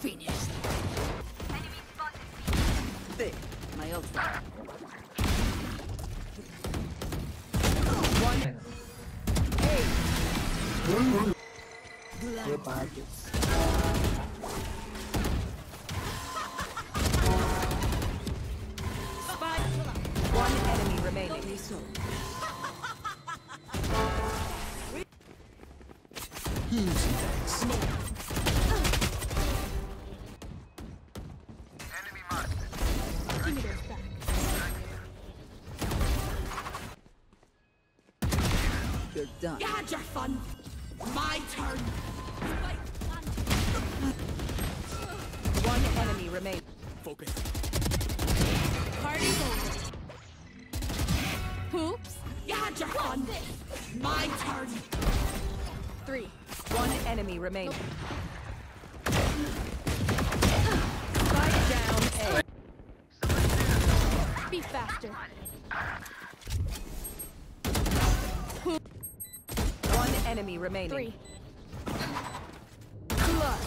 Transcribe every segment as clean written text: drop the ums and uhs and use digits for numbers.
finished. Enemy spotted. There, my ultra. One. Hey. ये बात है। One enemy remaining. Enemy marked. You're done. You had your fun. My turn. One enemy remaining. Focus. Party's over. Hoops. You had your fun. My turn. 3. One enemy remaining. Spike down A. Be faster. One enemy remaining. 3. Clutch.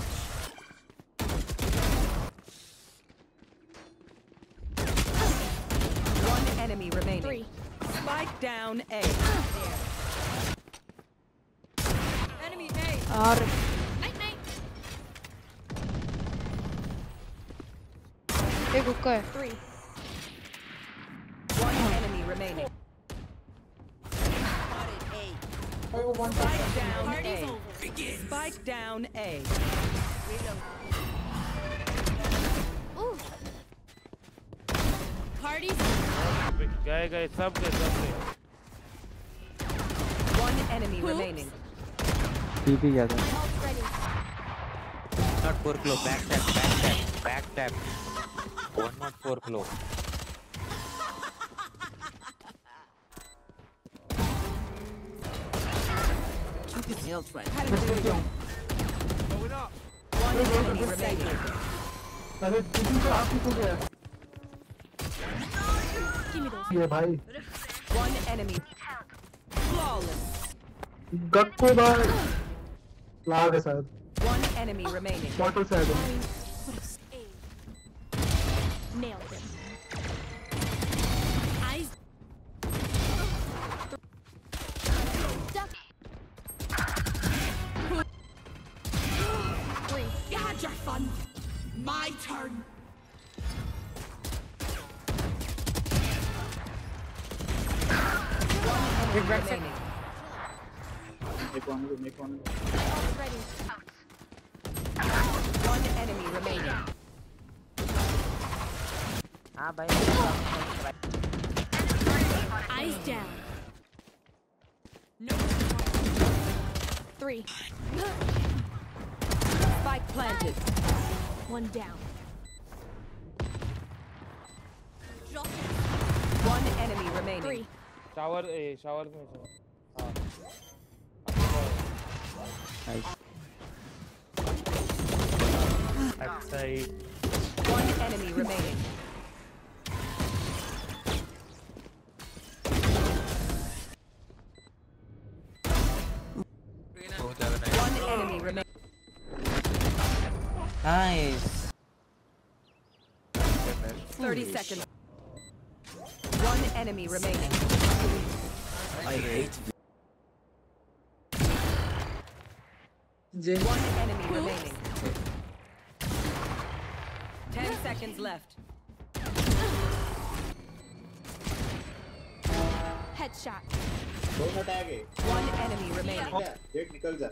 One enemy remaining. 3. Spike down A. Enemy A. Night night. एक हुक्का है। 3. One enemy remaining. Spike down Party's A. over. Spike down A. Ooh. Party's गए सब गए One enemy remaining. TP क्या था? ready. Not 4 kilo. Back tap. 1 not 4 kilo. Ultra. Going up. One enemy remaining. अरे TP तो आप ही को गया। Give me those. ये भाई One enemy. Flawless. गक्को बार लाग है शायद। One enemy remaining. बॉटल शायद है। Nailed him. Eyes. Duck. 3. You had your fun. My turn. Enemy remaining. Make one. Ready. One enemy remaining. हाँ भाई। Eyes down. No. 3. Spike planted. 1 down. One enemy remaining. 3. Shower में से हाँ अच्छा ही One enemy remaining. बहुत ज़्यादा nice. One enemy remaining. Nice. 30 seconds. One enemy remaining. I hate. One enemy remaining. 10 seconds left. Headshot. One enemy remaining. देख निकल जा।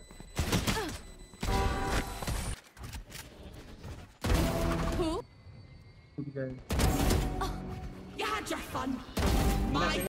Who? गए। You had your fun. My